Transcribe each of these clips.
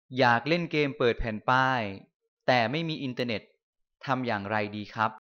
อยากเล่นเกมเปิดแผ่นป้ายแต่ไม่มีอินเทอร์เน็ตทำอย่างไรดีครับ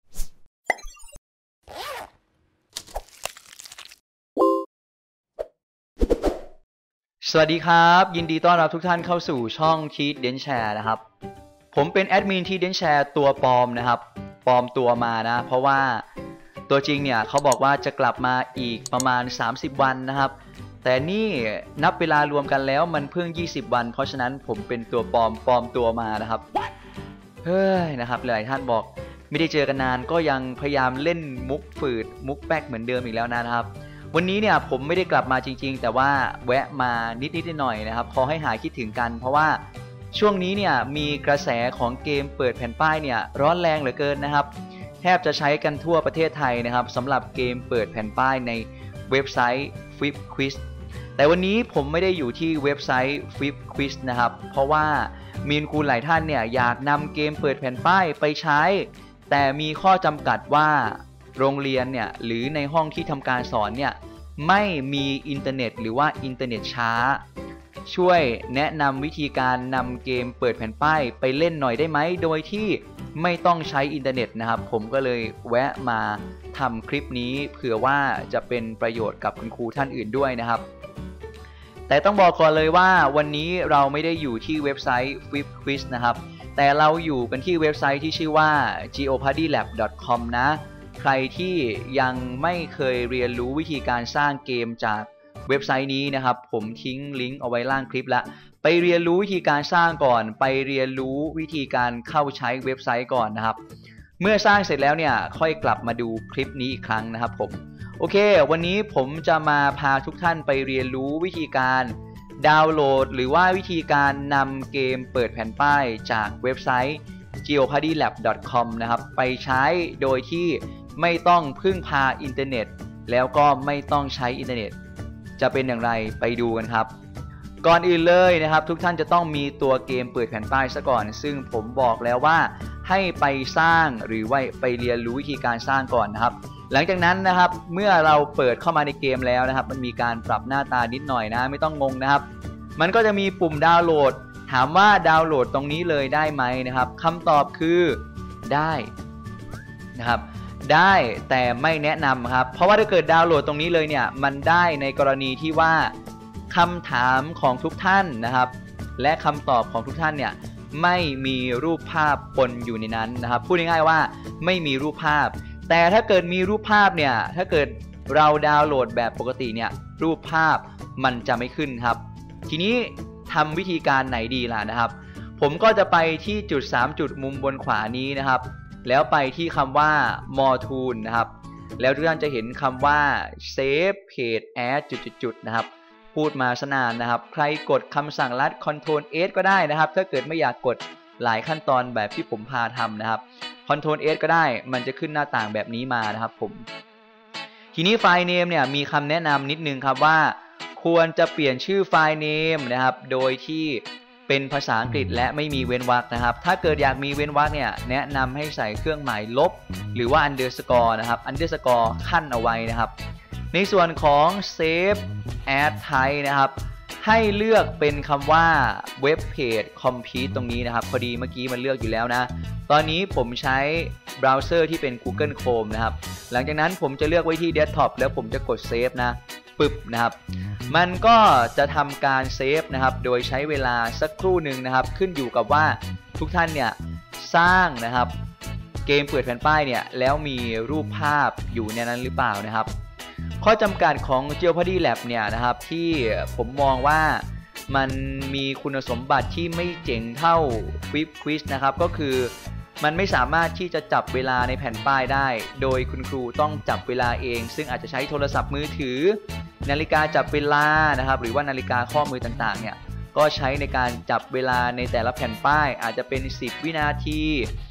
สวัสดีครับยินดีต้อนรับทุกท่านเข้าสู่ช่อง Teach Den Share นะครับผมเป็นแอดมิน Teach Den Share ตัวปลอมนะครับปลอมตัวมานะเพราะว่าตัวจริงเนี่ยเขาบอกว่าจะกลับมาอีกประมาณ30วันนะครับแต่นี่นับเวลารวมกันแล้วมันเพิ่ง20วันเพราะฉะนั้นผมเป็นตัวปลอมตัวมานะครับเฮ้ยนะครับหลายท่านบอกไม่ได้เจอกันนานก็ยังพยายามเล่นมุกฝืดมุกแป๊กเหมือนเดิมอีกแล้วนะครับวันนี้เนี่ยผมไม่ได้กลับมาจริงๆแต่ว่าแวะมานิดหน่อยนะครับพอให้หายคิดถึงกันเพราะว่าช่วงนี้เนี่ยมีกระแสของเกมเปิดแผ่นป้ายเนี่ยร้อนแรงเหลือเกินนะครับแทบจะใช้กันทั่วประเทศไทยนะครับสำหรับเกมเปิดแผ่นป้ายในเว็บไซต์ Flip Quiz แต่วันนี้ผมไม่ได้อยู่ที่เว็บไซต์ Flip Quiz นะครับเพราะว่ามีคุณหลายท่านเนี่ยอยากนำเกมเปิดแผ่นป้ายไปใช้แต่มีข้อจำกัดว่าโรงเรียนเนี่ยหรือในห้องที่ทำการสอนเนี่ยไม่มีอินเทอร์เน็ตหรือว่าอินเทอร์เน็ตช้าช่วยแนะนำวิธีการนำเกมเปิดแผ่นป้ายไปเล่นหน่อยได้ไหมโดยที่ไม่ต้องใช้อินเทอร์เน็ตนะครับผมก็เลยแวะมาทำคลิปนี้เผื่อว่าจะเป็นประโยชน์กับคุณครูท่านอื่นด้วยนะครับแต่ต้องบอกก่อนเลยว่าวันนี้เราไม่ได้อยู่ที่เว็บไซต์ Flip Quiz นะครับแต่เราอยู่กันที่เว็บไซต์ที่ชื่อว่า geopardylab.com นะใครที่ยังไม่เคยเรียนรู้วิธีการสร้างเกมจากเว็บไซต์นี้นะครับผมทิ้งลิงก์เอาไว้ล่างคลิปแล้วไปเรียนรู้วิธีการสร้างก่อนไปเรียนรู้วิธีการเข้าใช้เว็บไซต์ก่อนนะครับเมื่อสร้างเสร็จแล้วเนี่ยค่อยกลับมาดูคลิปนี้อีกครั้งนะครับผมโอเควันนี้ผมจะมาพาทุกท่านไปเรียนรู้วิธีการดาวน์โหลดหรือว่าวิธีการนำเกมเปิดแผ่นป้ายจากเว็บไซต์ geopardylab.com นะครับไปใช้โดยที่ไม่ต้องพึ่งพาอินเทอร์เน็ตแล้วก็ไม่ต้องใช้อินเทอร์เน็ตจะเป็นอย่างไรไปดูกันครับก่อนอื่นเลยนะครับทุกท่านจะต้องมีตัวเกมเปิดแผ่นป้ายซะก่อนซึ่งผมบอกแล้วว่าให้ไปสร้างหรือว่าไปเรียนรู้วิธีการสร้างก่อนนะครับหลังจากนั้นนะครับเมื่อเราเปิดเข้ามาในเกมแล้วนะครับมันมีการปรับหน้าตานิดหน่อยนะไม่ต้องงงนะครับมันก็จะมีปุ่มดาวน์โหลดถามว่าดาวน์โหลดตรงนี้เลยได้ไหมนะครับคำตอบคือได้นะครับได้แต่ไม่แนะนำครับเพราะว่าถ้าเกิดดาวน์โหลดตรงนี้เลยเนี่ยมันได้ในกรณีที่ว่าคำถามของทุกท่านนะครับและคำตอบของทุกท่านเนี่ยไม่มีรูปภาพปนอยู่ในนั้นนะครับพูดง่ายๆว่าไม่มีรูปภาพแต่ถ้าเกิดมีรูปภาพเนี่ยถ้าเกิดเราดาวน์โหลดแบบปกติเนี่ยรูปภาพมันจะไม่ขึ้นครับทีนี้ทำวิธีการไหนดีล่ะนะครับผมก็จะไปที่จุด3จุดมุมบนขวานี้นะครับแล้วไปที่คำว่า more tool นะครับแล้วทุกท่านจะเห็นคำว่า save page as จุดๆนะครับพูดมาสนานนะครับใครกดคำสั่งลัด Ctrl S ก็ได้นะครับถ้าเกิดไม่อยากกดหลายขั้นตอนแบบที่ผมพาทำนะครับ Ctrl S ก็ได้มันจะขึ้นหน้าต่างแบบนี้มานะครับผมทีนี้ไฟล์ name เนี่ยมีคำแนะนำนิดนึงครับว่าควรจะเปลี่ยนชื่อไฟล์ name นะครับโดยที่เป็นภาษาอังกฤษและไม่มีเว้นวรรคนะครับถ้าเกิดอยากมีเว้นวรรคเนี่ยแนะนำให้ใส่เครื่องหมายลบหรือว่า underscore นะครับ underscore ขั้นเอาไว้นะครับในส่วนของ save as type นะครับให้เลือกเป็นคำว่า web page complete ตรงนี้นะครับพอดีเมื่อกี้มันเลือกอยู่แล้วนะตอนนี้ผมใช้เบราว์เซอร์ที่เป็น Google Chrome นะครับหลังจากนั้นผมจะเลือกไว้ที่ desktop แล้วผมจะกด save นะปึ๊บนะครับมันก็จะทำการเซฟนะครับโดยใช้เวลาสักครู่หนึ่งนะครับขึ้นอยู่กับว่าทุกท่านเนี่ยสร้างนะครับเกมเปิดแผ่นป้ายเนี่ยแล้วมีรูปภาพอยู่ในนั้นหรือเปล่านะครับข้อจำกัดของ Jeopardy Lab เนี่ยนะครับที่ผมมองว่ามันมีคุณสมบัติที่ไม่เจ๋งเท่า Flip Quiz นะครับก็คือมันไม่สามารถที่จะจับเวลาในแผ่นป้ายได้โดยคุณครูต้องจับเวลาเองซึ่งอาจจะใช้โทรศัพท์มือถือนาฬิกาจับเวลานะครับหรือว่านาฬิกาข้อมือต่างๆเนี่ยก็ใช้ในการจับเวลาในแต่ละแผ่นป้ายอาจจะเป็น10วินาที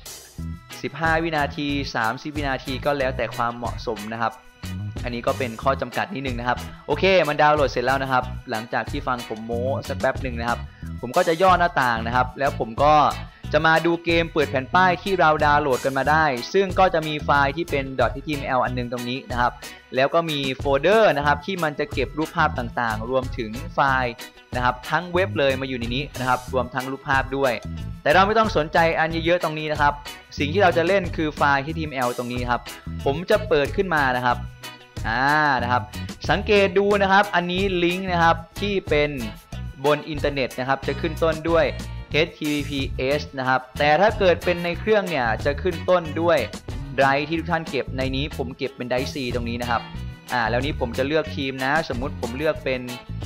15วินาที30วินาทีก็แล้วแต่ความเหมาะสมนะครับอันนี้ก็เป็นข้อจำกัดนิดนึงนะครับโอเคมันดาวน์โหลดเสร็จแล้วนะครับหลังจากที่ฟังผมโม้สักแป๊บหนึ่งนะครับผมก็จะย่อหน้าต่างนะครับแล้วผมก็จะมาดูเกมเปิดแผ่นป้ายที่เราดาวน์โหลดกันมาได้ซึ่งก็จะมีไฟล์ที่เป็น .html อันนึงตรงนี้นะครับแล้วก็มีโฟลเดอร์นะครับที่มันจะเก็บรูปภาพต่างๆรวมถึงไฟล์นะครับทั้งเว็บเลยมาอยู่ในนี้นะครับรวมทั้งรูปภาพด้วยแต่เราไม่ต้องสนใจอันเยอะๆตรงนี้นะครับสิ่งที่เราจะเล่นคือไฟล์ html ตรงนี้ครับผมจะเปิดขึ้นมานะครับนะครับสังเกตดูนะครับอันนี้ลิงก์นะครับที่เป็นบนอินเทอร์เน็ตนะครับจะขึ้นต้นด้วย https นะครับแต่ถ้าเกิดเป็นในเครื่องเนี่ยจะขึ้นต้นด้วยไดรฟ์ที่ทุกท่านเก็บในนี้ผมเก็บเป็นไดรฟ์ C ตรงนี้นะครับแล้วนี้ผมจะเลือกทีมนะสมมุติผมเลือกเป็น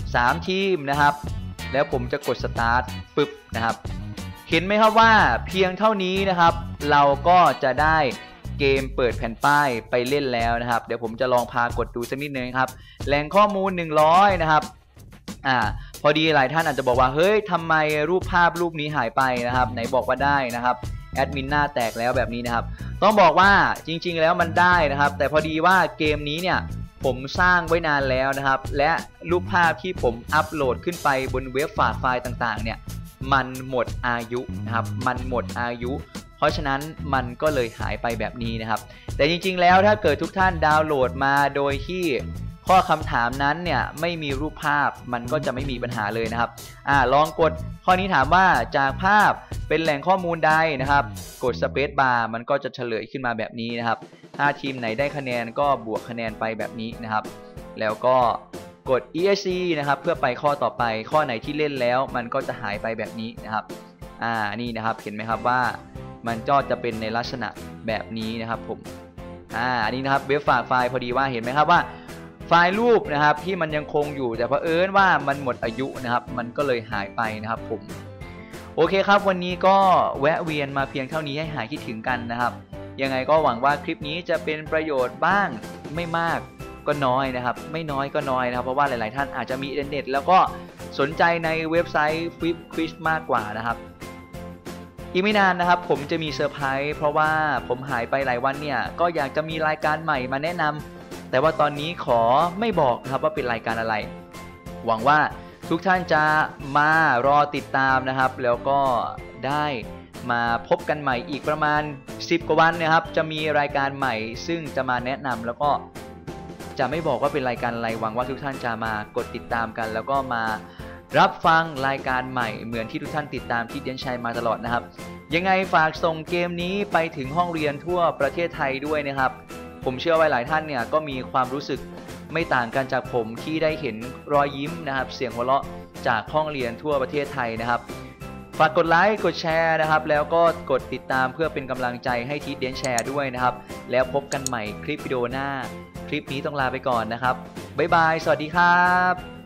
3ทีมนะครับแล้วผมจะกด start ปึ๊บนะครับเห็นไหมครับว่าเพียงเท่านี้นะครับเราก็จะได้เกมเปิดแผ่นป้ายไปเล่นแล้วนะครับเดี๋ยวผมจะลองพากดดูสักนิดนึงครับแหล่งข้อมูล100นะครับพอดีหลายท่านอาจจะบอกว่าเฮ้ยทำไมรูปภาพรูปนี้หายไปนะครับไหนบอกว่าได้นะครับแอดมินหน้าแตกแล้วแบบนี้นะครับต้องบอกว่าจริงๆแล้วมันได้นะครับแต่พอดีว่าเกมนี้เนี่ยผมสร้างไว้นานแล้วนะครับและรูปภาพที่ผมอัปโหลดขึ้นไปบนเว็บฝากไฟล์ต่างๆเนี่ยมันหมดอายุนะครับมันหมดอายุเพราะฉะนั้นมันก็เลยหายไปแบบนี้นะครับแต่จริงๆแล้วถ้าเกิดทุกท่านดาวน์โหลดมาโดยที่ข้อคำถามนั้นเนี่ยไม่มีรูปภาพมันก็จะไม่มีปัญหาเลยนะครับลองกดข้อนี้ถามว่าจากภาพเป็นแหล่งข้อมูลใดนะครับกด Space Bar มันก็จะเฉลยขึ้นมาแบบนี้นะครับถ้าทีมไหนได้คะแนนก็บวกคะแนนไปแบบนี้นะครับแล้วก็กด ESC นะครับเพื่อไปข้อต่อไปข้อไหนที่เล่นแล้วมันก็จะหายไปแบบนี้นะครับนี่นะครับเห็นไหมครับว่ามันก็จะเป็นในลักษณะแบบนี้นะครับผมอันนี้นะครับเว็บฝากไฟล์พอดีว่าเห็นไหมครับว่าไฟล์รูปนะครับที่มันยังคงอยู่แต่เผอิญว่ามันหมดอายุนะครับมันก็เลยหายไปนะครับผมโอเคครับวันนี้ก็แวะเวียนมาเพียงเท่านี้ให้หายคิดถึงกันนะครับยังไงก็หวังว่าคลิปนี้จะเป็นประโยชน์บ้างไม่มากก็น้อยนะครับไม่น้อยก็น้อยนะครับเพราะว่าหลายๆท่านอาจจะมีอินเทอร์เน็ตแล้วก็สนใจในเว็บไซต์ฟิปควิซมากกว่านะครับอีกไม่นานนะครับผมจะมีเซอร์ไพรส์เพราะว่าผมหายไปหลายวันเนี่ยก็อยากจะมีรายการใหม่มาแนะนำแต่ว่าตอนนี้ขอไม่บอกนะครับว่าเป็นรายการอะไรหวังว่าทุกท่านจะมารอติดตามนะครับแล้วก็ได้มาพบกันใหม่อีกประมาณ10 กว่าวันนะครับจะมีรายการใหม่ซึ่งจะมาแนะนำแล้วก็จะไม่บอกว่าเป็นรายการอะไรหวังว่าทุกท่านจะมากดติดตามกันแล้วก็มารับฟังรายการใหม่เหมือนที่ทุกท่านติดตามที่เดนชัยมาตลอดนะครับยังไงฝากส่งเกมนี้ไปถึงห้องเรียนทั่วประเทศไทยด้วยนะครับผมเชื่อว่าหลายท่านเนี่ยก็มีความรู้สึกไม่ต่างกันจากผมที่ได้เห็นรอยยิ้มนะครับเสียงหัวเราะจากห้องเรียนทั่วประเทศไทยนะครับฝากกดไลค์กดแชร์นะครับแล้วก็กดติดตามเพื่อเป็นกำลังใจให้ทีเดนแชร์ด้วยนะครับแล้วพบกันใหม่คลิปวิดีโอหน้าคลิปนี้ต้องลาไปก่อนนะครับบ๊ายบายสวัสดีครับ